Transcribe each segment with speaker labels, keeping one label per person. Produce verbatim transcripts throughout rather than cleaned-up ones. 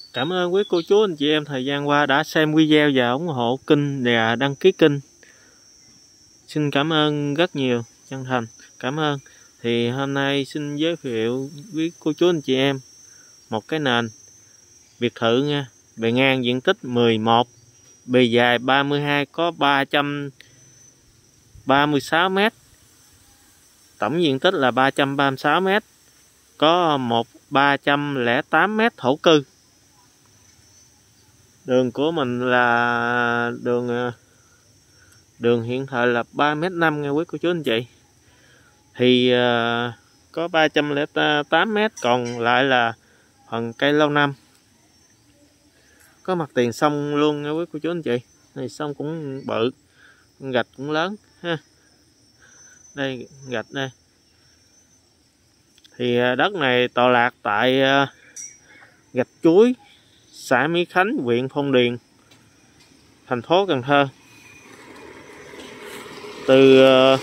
Speaker 1: Cảm ơn quý cô chú anh chị em thời gian qua đã xem video và ủng hộ kênh và đăng ký kênh. Xin cảm ơn rất nhiều, chân thành cảm ơn. Thì hôm nay xin giới thiệu với cô chú anh chị em một cái nền biệt thự nha. Bề ngang diện tích mười một, bề dài ba mươi hai, có ba trăm ba mươi sáu mét. Tổng diện tích là ba trăm ba mươi sáu mét. Có một ba trăm lẻ tám mét thổ cư. Đường của mình là đường đường hiện thời là ba mét năm nha quý cô chú anh chị. Thì uh, có ba trăm lẻ tám mét còn lại là phần cây lâu năm. Có mặt tiền sông luôn nha quý cô chú anh chị. Này sông cũng bự, gạch cũng lớn ha. Đây gạch đây. Thì đất này tọa lạc tại uh, Gạch Chuối, xã Mỹ Khánh, huyện Phong Điền, thành phố Cần Thơ. Từ uh,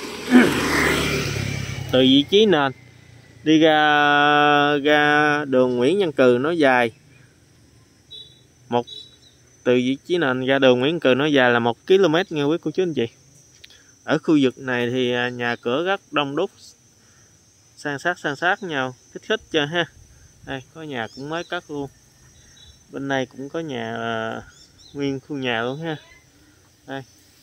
Speaker 1: từ vị trí nền đi ra ra đường Nguyễn Văn Cừ nó dài một từ vị trí nền ra đường Nguyễn Văn Cừ nó dài là một ki lô mét nha quý cô chú anh chị. Ở khu vực này thì nhà cửa rất đông đúc, san sát san sát nhau, thích thích cho ha. Đây có nhà cũng mới cất luôn, bên này cũng có nhà uh, nguyên khu nhà luôn ha. Đây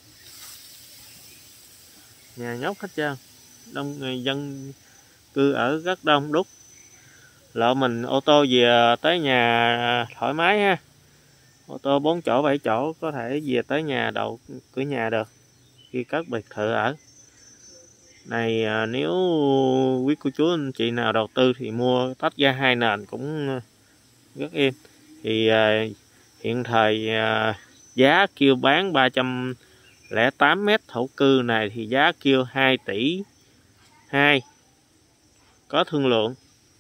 Speaker 1: nhà nhóc hết trơn, đông người dân cư ở rất đông đúc. Lộ mình ô tô về tới nhà thoải mái ha. Ô tô bốn chỗ bảy chỗ có thể về tới nhà đậu cửa nhà được khi cất biệt thự ở. Này nếu quý cô chú anh chị nào đầu tư thì mua tách ra hai nền cũng rất êm. Thì hiện thời giá kêu bán ba trăm lẻ tám mét thổ cư này thì giá kêu hai tỷ hai, có thương lượng.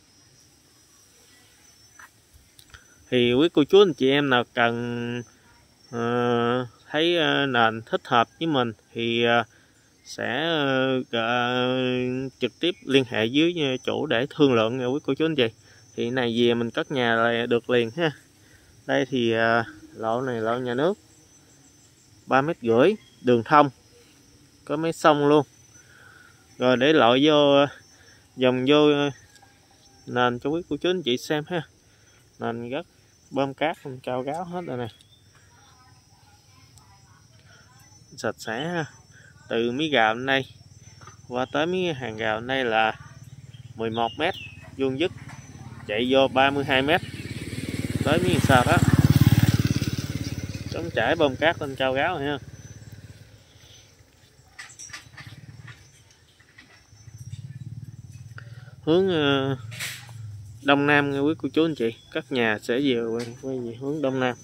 Speaker 1: Thì quý cô chú anh chị em nào cần uh, thấy uh, nền thích hợp với mình thì uh, sẽ uh, trực tiếp liên hệ với chủ để thương lượng nha quý cô chú anh chị. Thì này về mình cất nhà là được liền ha. Đây thì uh, lộ này lộ nhà nước ba mét rưỡi, đường thông, có mấy sông luôn. Rồi để lộ vô dòng vô nền cho quý cô chú anh chị xem ha. Nền rất bơm cát cao gáo hết rồi nè, sạch sẽ ha. Từ mí gạo bên đây qua tới mí hàng gạo bên đây là mười một mét vuông dứt, chạy vô ba mươi hai mét tới mí sao đó, trống trải bơm cát lên cao gáo ha. Hướng uh, đông nam nha quý cô chú anh chị, các nhà sẽ về quay, quay về hướng đông nam.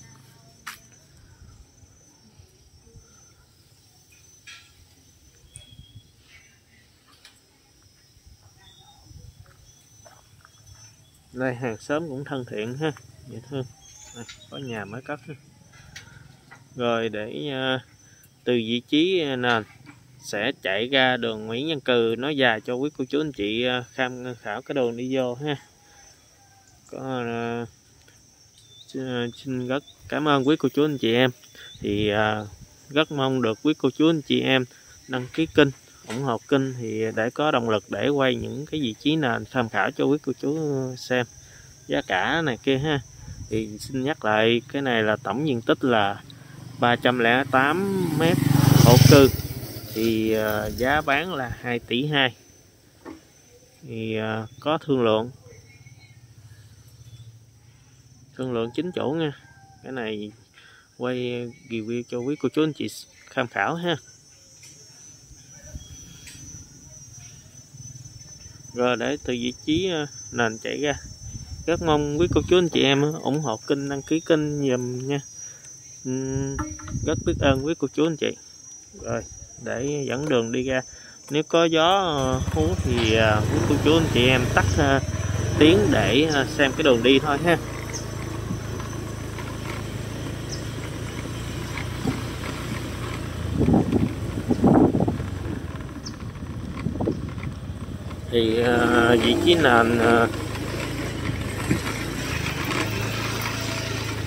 Speaker 1: Đây hàng xóm cũng thân thiện ha, dễ thương. Đây, có nhà mới cất ha. Rồi để uh, từ vị trí nền sẽ chạy ra đường Nguyễn Văn Cừ nó dài cho quý cô chú anh chị uh, tham khảo cái đường đi vô ha. Có uh, xin rất cảm ơn quý cô chú anh chị em. Thì uh, rất mong được quý cô chú anh chị em đăng ký kênh, ủng hộ kênh thì để có động lực để quay những cái vị trí nền tham khảo cho quý cô chú xem, giá cả này kia ha. Thì xin nhắc lại cái này là tổng diện tích là ba trăm lẻ tám mét thổ cư. Thì uh, giá bán là hai tỷ hai. Thì uh, có thương lượng thương lượng chính chủ nha. Cái này quay review cho quý cô chú anh chị tham khảo ha. Rồi để từ vị trí nền chạy ra, rất mong quý cô chú anh chị em ủng hộ kênh, đăng ký kênh giùm nha. Rất biết ơn quý cô chú anh chị. Rồi để dẫn đường đi ra, nếu có gió hú thì quý cô chú anh chị em tắt tiếng để xem cái đường đi thôi ha. Thì uh, vị trí nền uh,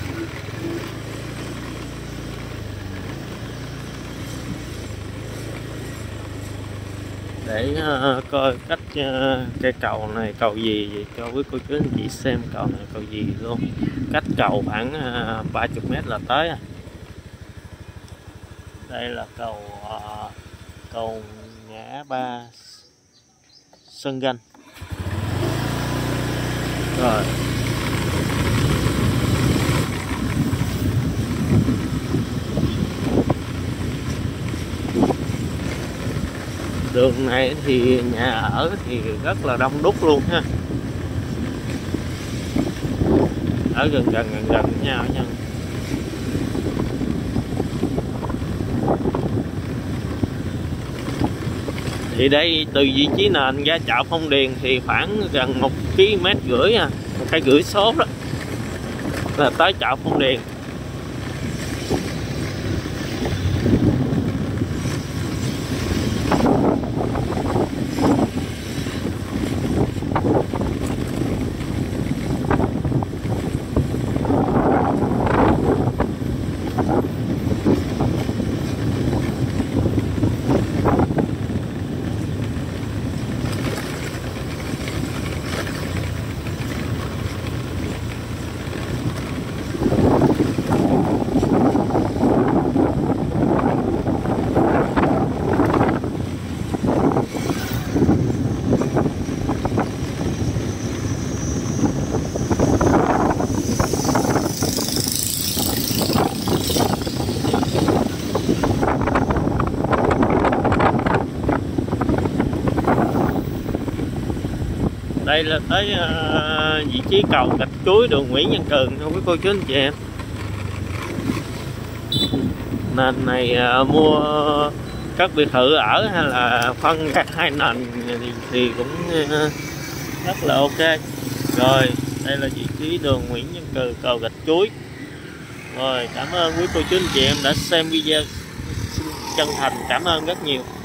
Speaker 1: để uh, coi cách uh, cây cầu này cầu gì vậy cho quý cô chú anh chị xem. Cầu này cầu gì luôn, cách cầu khoảng uh, ba mươi mét là tới. Đây là cầu uh, cầu ngã ba Sơn Ganh. Rồi đường này thì nhà ở thì rất là đông đúc luôn ha, ở gần gần gần gần với nhau nha. Thì đây từ vị trí nền ra chợ Phong Điền thì khoảng gần một ki lô mét rưỡi à, một cây rưỡi số đó là tới chợ Phong Điền. Đây là tới uh, vị trí cầu Gạch Chuối, đường Nguyễn Văn Cường không quý cô chú anh chị em. Nền này uh, mua các biệt thự ở hay là phân các hai nền thì, thì cũng uh, rất là ok. Rồi đây là vị trí đường Nguyễn Văn Cường, cầu Gạch Chuối. Rồi cảm ơn quý cô chú anh chị em đã xem video, xin chân thành cảm ơn rất nhiều.